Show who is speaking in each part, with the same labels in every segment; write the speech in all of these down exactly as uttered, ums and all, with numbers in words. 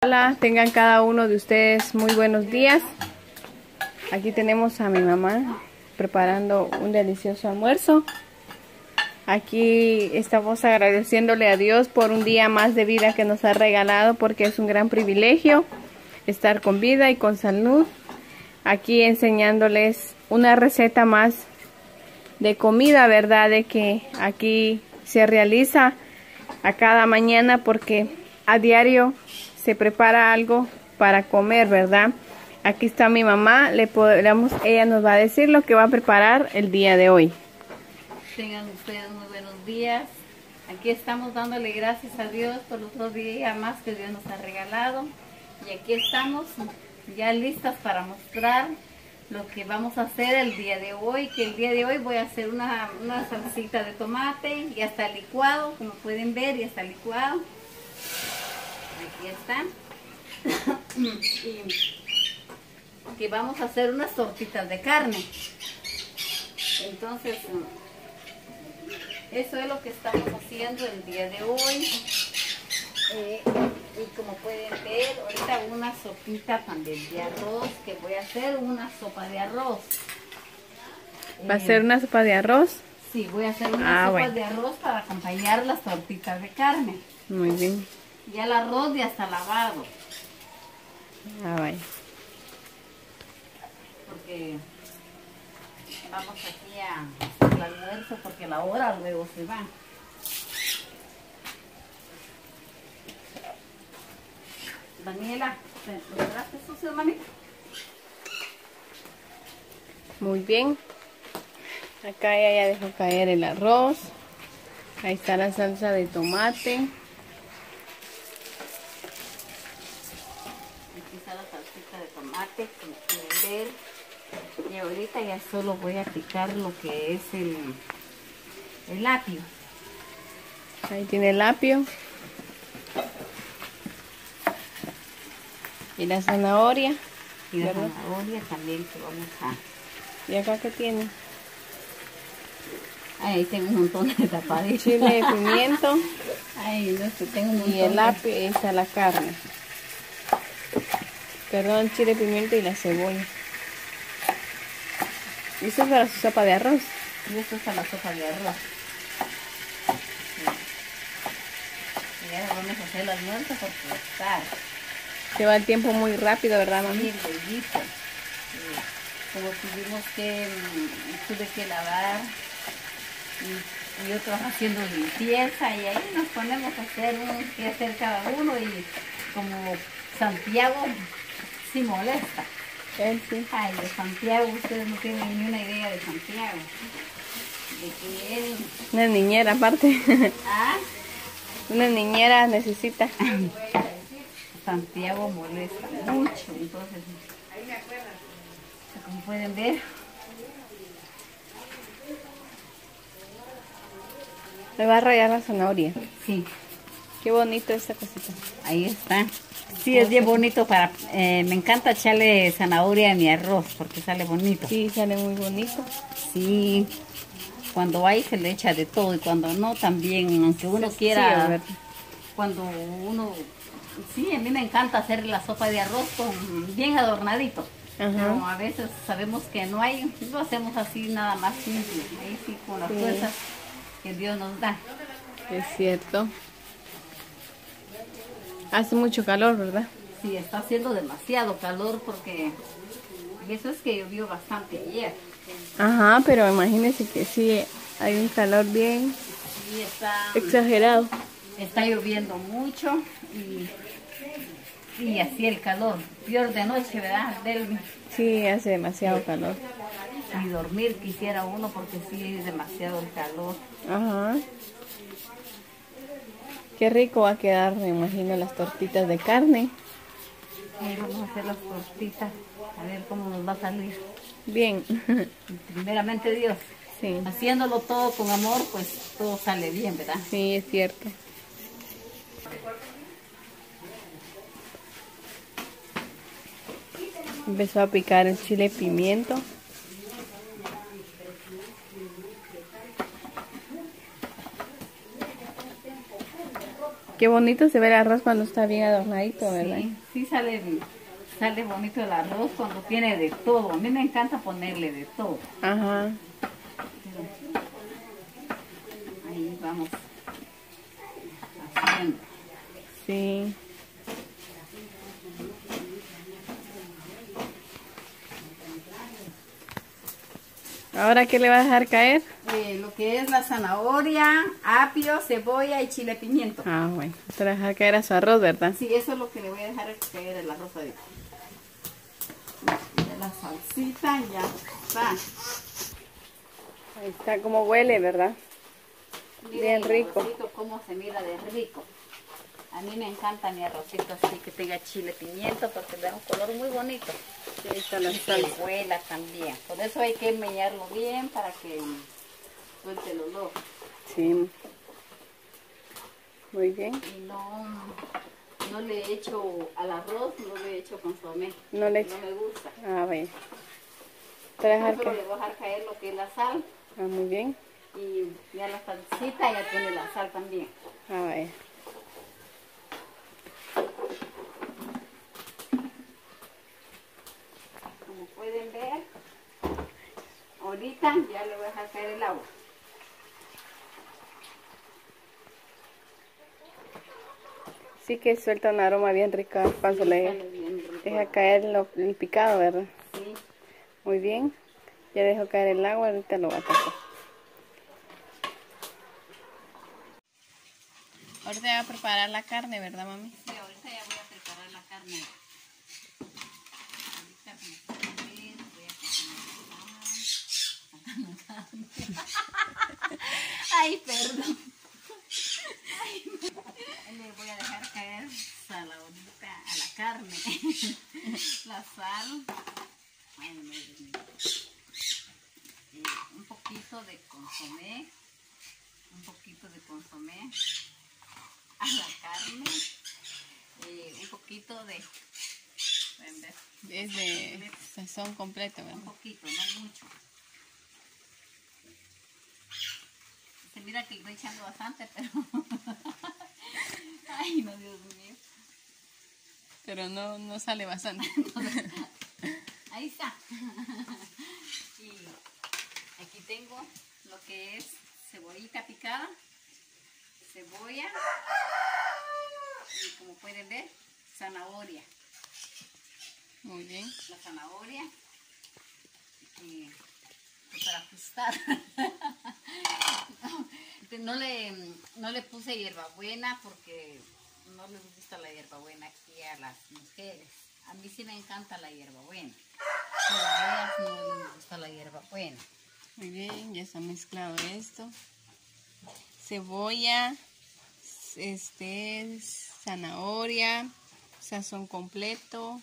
Speaker 1: Hola, tengan cada uno de ustedes muy buenos días. Aquí tenemos a mi mamá preparando un delicioso almuerzo. Aquí estamos agradeciéndole a Dios por un día más de vida que nos ha regalado, porque es un gran privilegio estar con vida y con salud. Aquí enseñándoles una receta más de comida, ¿verdad? De que aquí se realiza a cada mañana, porque a diario se prepara algo para comer, ¿verdad? Aquí está mi mamá, le podemos, ella nos va a decir lo que va a preparar el día de hoy.
Speaker 2: Tengan ustedes muy buenos días. Aquí estamos dándole gracias a Dios por otro día más que Dios nos ha regalado. Y aquí estamos ya listas para mostrar lo que vamos a hacer el día de hoy. Que el día de hoy voy a hacer una, una salsita de tomate. Ya está licuado, como pueden ver, ya está licuado. Aquí está. Y que vamos a hacer unas tortitas de carne. Entonces, eso es lo que estamos haciendo el día de hoy. Eh, y como pueden ver, ahorita una sopita también de arroz, que voy a hacer una sopa de arroz.
Speaker 1: ¿Va a
Speaker 2: eh,
Speaker 1: ser una sopa de arroz?
Speaker 2: Sí, voy a hacer una
Speaker 1: Ah,
Speaker 2: sopa
Speaker 1: bueno.
Speaker 2: de arroz para acompañar las tortitas de carne.
Speaker 1: Muy bien.
Speaker 2: Ya el arroz ya está lavado.
Speaker 1: Ah, bueno.
Speaker 2: Porque vamos aquí a hacer el almuerzo, porque la hora luego se va. Daniela, ¿los trastes sucios, mami?
Speaker 1: Muy bien. Acá ella ya dejó caer el arroz. Ahí está la salsa de tomate.
Speaker 2: Aquí está la salsita de tomate, como pueden ver. Y ahorita ya solo voy a picar lo que es el, el apio.
Speaker 1: Ahí tiene el apio. Y la zanahoria.
Speaker 2: Y la
Speaker 1: ¿verdad?
Speaker 2: zanahoria también que vamos a...
Speaker 1: ¿Y acá qué tiene?
Speaker 2: Ahí tengo un montón de tapadillos.
Speaker 1: Chile de pimiento.
Speaker 2: Ay, no sé, tengo un montón
Speaker 1: Y el
Speaker 2: de...
Speaker 1: apio, y está la carne. Perdón, chile, pimiento y la cebolla. ¿Y esto es para su sopa de arroz?
Speaker 2: Y esto es para la sopa de arroz. Sí. Y ahora vamos a hacer el almuerzo porque está
Speaker 1: Se va el tiempo muy rápido, ¿verdad, mami?
Speaker 2: bien bellito. Sí. Como tuvimos que, mm, tuve que lavar y, y otros haciendo limpieza, y ahí nos ponemos a hacer un que hacer cada uno, y como Santiago sí molesta.
Speaker 1: Él sí.
Speaker 2: Ay, de Santiago, ustedes no tienen ni una idea de Santiago. De que él...
Speaker 1: Una niñera aparte.
Speaker 2: ¿Ah?
Speaker 1: Una niñera necesita.
Speaker 2: Santiago molesta mucho, entonces, como pueden ver,
Speaker 1: Me va a rallar la zanahoria.
Speaker 2: sí,
Speaker 1: Qué bonito esta cosita.
Speaker 2: ahí está. Sí, es bien bonito para, eh, me encanta echarle zanahoria a mi arroz porque sale bonito.
Speaker 1: Sí, sale muy bonito.
Speaker 2: Sí, cuando hay se le echa de todo, y cuando no también, aunque uno
Speaker 1: Sí,
Speaker 2: quiera,
Speaker 1: a ver.
Speaker 2: cuando uno, sí, a mí me encanta hacer la sopa de arroz con bien adornadito.
Speaker 1: Ajá.
Speaker 2: Pero a veces sabemos que no hay, lo hacemos así nada más simple, ahí sí con las
Speaker 1: Sí.
Speaker 2: fuerzas que Dios nos da.
Speaker 1: Es cierto. Hace mucho calor, ¿verdad?
Speaker 2: Sí, está haciendo demasiado calor porque y eso es que llovió bastante ayer.
Speaker 1: Ajá, pero imagínense que sí, hay un calor bien
Speaker 2: Sí, está,
Speaker 1: exagerado.
Speaker 2: está lloviendo mucho y, y así el calor. Peor de noche, ¿verdad? Del,
Speaker 1: Sí, hace demasiado calor.
Speaker 2: ni dormir quisiera uno porque sí es demasiado el calor.
Speaker 1: Ajá. Qué rico va a quedar, me imagino, las tortitas de carne.
Speaker 2: Ahí vamos a hacer las tortitas, a ver cómo nos va a salir.
Speaker 1: Bien.
Speaker 2: Y primeramente Dios,
Speaker 1: Sí,
Speaker 2: haciéndolo todo con amor, pues todo sale bien, ¿verdad?
Speaker 1: sí, es cierto. Empezó a picar el chile pimiento. Qué bonito se ve el arroz cuando está bien adornadito, ¿verdad?
Speaker 2: Sí, sí sale, sale bonito el arroz cuando tiene de todo. A mí me encanta ponerle de todo.
Speaker 1: Ajá.
Speaker 2: Ahí vamos haciendo.
Speaker 1: Sí. ¿Ahora qué le va a dejar caer?
Speaker 2: Eh, lo que es la zanahoria, apio, cebolla y chile pimiento.
Speaker 1: Ah, bueno. Usted le va a dejar caer a su arroz, ¿verdad?
Speaker 2: Sí, eso es lo que le voy a dejar caer el arroz ahorita. La salsita ya está.
Speaker 1: Ahí está como huele, ¿verdad?
Speaker 2: Miren
Speaker 1: Bien rico.
Speaker 2: El arrocito cómo se mira de rico. A mí me encanta mi arrocito así que tenga chile pimiento porque le da un color muy bonito.
Speaker 1: Sí, ahí está la
Speaker 2: Y que
Speaker 1: salsa.
Speaker 2: huela también. Por eso hay que meñarlo bien para que suelte el olor.
Speaker 1: Sí. Muy bien.
Speaker 2: Y no, no le he hecho al arroz, no le he hecho consomé.
Speaker 1: No le
Speaker 2: No me gusta.
Speaker 1: Ah, bueno. Te va a dejar
Speaker 2: Solo
Speaker 1: caer.
Speaker 2: le voy a dejar caer lo que es la sal.
Speaker 1: Ah, muy bien.
Speaker 2: Y ya la salsita ya tiene la sal también.
Speaker 1: Ah, vaya.
Speaker 2: Como pueden ver, ahorita ya le voy a dejar caer el agua.
Speaker 1: Sí que suelta un aroma bien rico cuando
Speaker 2: Sí,
Speaker 1: le
Speaker 2: sale bien rico.
Speaker 1: deja caer lo- el picado, ¿verdad?
Speaker 2: Sí.
Speaker 1: Muy bien. Ya dejó caer el agua, ahorita lo va a tapar. Ahorita va a preparar la carne, ¿verdad, mami?
Speaker 2: Sí, ahorita ya voy a preparar la carne. Ahorita como pueden ver, voy a cocinar. Ay, perdón. Ay, le voy a dejar caer sal ahorita a la carne. La sal. Ay, no, Dios mío. Eh, un poquito de consomé. Un poquito de consomé a la carne. Eh, un poquito de... ¿pueden ver?
Speaker 1: Es de sazón completo,
Speaker 2: Un
Speaker 1: ¿verdad?
Speaker 2: poquito, no mucho. Se mira que le estoy echando bastante, pero... Ay, no, Dios mío.
Speaker 1: Pero no, no sale bastante.
Speaker 2: Ahí está. Y aquí tengo lo que es cebollita picada, cebolla y como pueden ver, zanahoria.
Speaker 1: Muy bien.
Speaker 2: La zanahoria y pues para ajustar. No, no le, no le puse hierbabuena porque no les gusta la hierbabuena aquí a las mujeres. A mí sí me encanta la hierbabuena, pero a ellas no les gusta la hierbabuena.
Speaker 1: Muy bien, ya está mezclado esto. Cebolla, este, zanahoria, sazón completo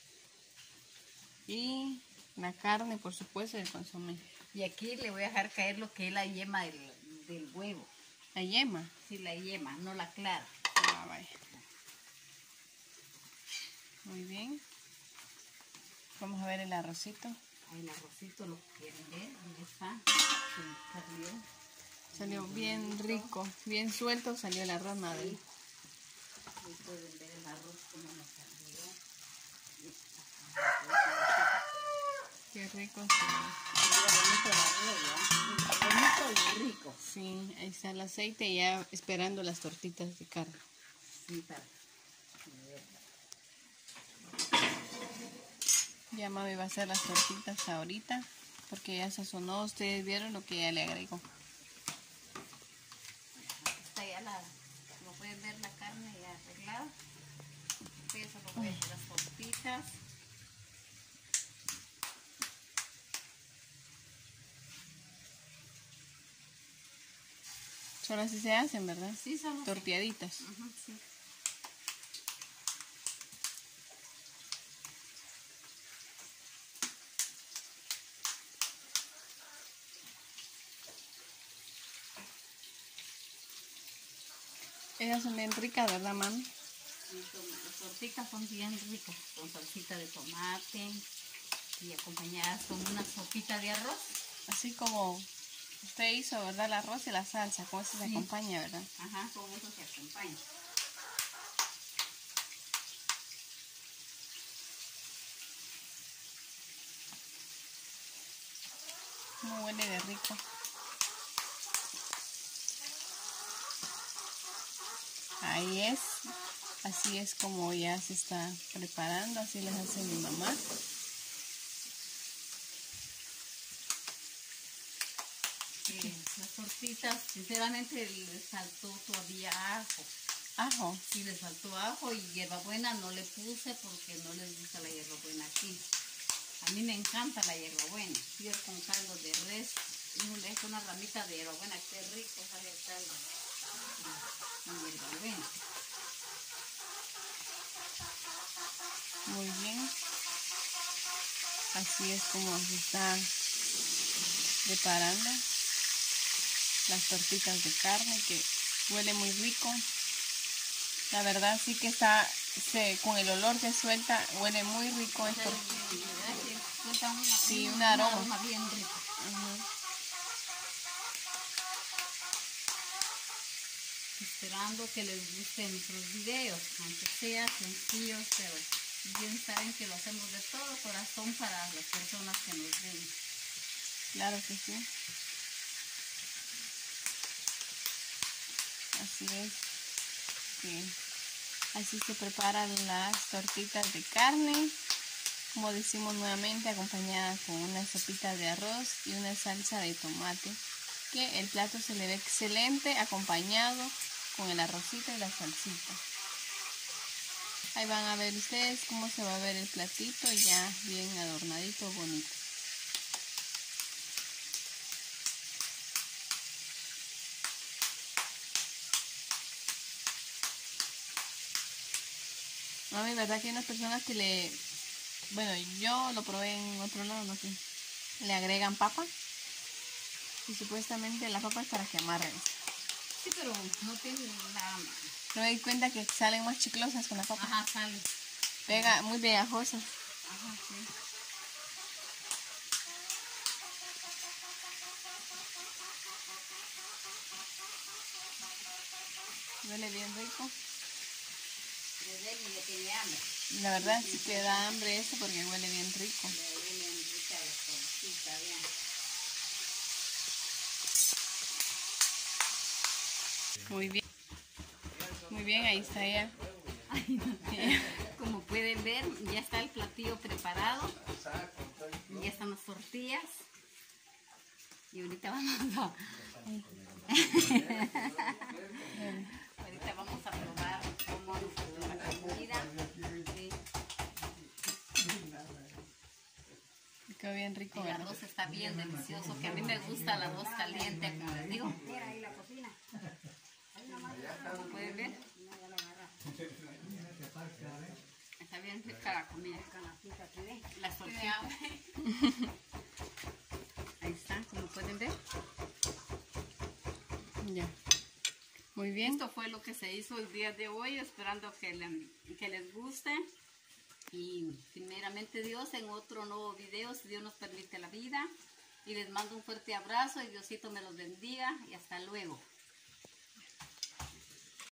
Speaker 1: y la carne, por supuesto, el consomé.
Speaker 2: Y aquí le voy a dejar caer lo que es la yema del, del huevo.
Speaker 1: La yema.
Speaker 2: Sí, la yema, no la clara.
Speaker 1: Ah, vaya. Muy bien. Vamos a ver el arrocito.
Speaker 2: Ahí el arrocito lo quieren ver, ¿dónde está? Se me salió.
Speaker 1: Salió bien rico, bien suelto salió el arroz, madre.
Speaker 2: Ahí pueden ver el arroz como me salió.
Speaker 1: Qué rico se
Speaker 2: Bonito el arroz, ¿ya? Bonito y rico.
Speaker 1: Sí, ahí está el aceite ya esperando las tortitas de carne.
Speaker 2: Sí, para.
Speaker 1: Ya mami va a hacer las tortitas ahorita porque ya sazonó. Ustedes vieron lo que ya le agregó.
Speaker 2: Está ya la, como pueden ver la carne ya arreglada. Ustedes solo voy a hacer las tortitas.
Speaker 1: Solo así se hacen, ¿verdad?
Speaker 2: Sí, solo.
Speaker 1: Torteaditas.
Speaker 2: Ajá, sí.
Speaker 1: Ellas son bien ricas, ¿verdad, mami?
Speaker 2: Las tortitas son bien ricas, con salsita de tomate y acompañadas con una sopita de arroz.
Speaker 1: Así como usted hizo, ¿verdad? El arroz y la salsa, con eso se
Speaker 2: Sí.
Speaker 1: acompaña, ¿verdad?
Speaker 2: Ajá, con eso se acompaña.
Speaker 1: cómo huele de rico. Ahí es. Así es como ya se está preparando. Así les hace mi mamá.
Speaker 2: Eh, las tortitas, sinceramente, les faltó todavía ajo.
Speaker 1: Ajo.
Speaker 2: Sí, les faltó ajo y hierbabuena no le puse porque no les gusta la hierbabuena aquí. A mí me encanta la hierbabuena. Yo con caldo de res, y le echo una ramita de hierbabuena, qué rico sale el caldo con hierbabuena.
Speaker 1: Muy bien. Así es como se está preparando las tortitas de carne, que huele muy rico. La verdad sí que está, se, con el olor que suelta, huele muy rico esto.
Speaker 2: Suelta una,
Speaker 1: sí,
Speaker 2: un,
Speaker 1: un aroma.
Speaker 2: un aroma bien rico.
Speaker 1: Uh-huh.
Speaker 2: Esperando que les gusten nuestros videos, aunque sean sencillos, pero bien saben que lo hacemos de todo corazón para las personas que nos ven.
Speaker 1: Claro que sí. Así es. Sí. Así se preparan las tortitas de carne, como decimos nuevamente, acompañadas con una sopita de arroz y una salsa de tomate, que el plato se le ve excelente acompañado con el arrocito y la salsita. Ahí van a ver ustedes cómo se va a ver el platito ya bien adornadito, bonito. Mami, ¿verdad que hay unas personas que le... Bueno, yo lo probé en otro lado, no sé. Le agregan papa. Y supuestamente la papa es para que amarre.
Speaker 2: Sí, pero no tiene la...
Speaker 1: Me doy cuenta que salen más chiclosas con la papa.
Speaker 2: Ajá, sale.
Speaker 1: Pega muy pegajosa.
Speaker 2: Ajá, sí.
Speaker 1: Huele bien rico.
Speaker 2: Le de y le tiene hambre.
Speaker 1: La verdad sí que da hambre eso porque huele bien rico.
Speaker 2: Le huele bien rica la tortita, bien.
Speaker 1: Muy bien. Muy bien, ahí está ella.
Speaker 2: Ay, no. Como pueden ver, ya está el platillo preparado. Ya están las tortillas. Y ahorita vamos a... ahorita vamos a probar cómo nos la comida. Sí.
Speaker 1: Quedó bien rico,
Speaker 2: El
Speaker 1: ¿verdad?
Speaker 2: arroz está bien delicioso, que a mí me gusta el arroz caliente, como les digo. Mira ahí la cocina. ¿Cómo pueden ver? Está bien rica la comida. Las tortillas. Ahí está, como pueden ver.
Speaker 1: Ya. Muy bien.
Speaker 2: Esto fue lo que se hizo el día de hoy, esperando que, le, que les guste. Y primeramente Dios, en otro nuevo video, si Dios nos permite la vida. Y les mando un fuerte abrazo y Diosito me los bendiga. Y hasta luego.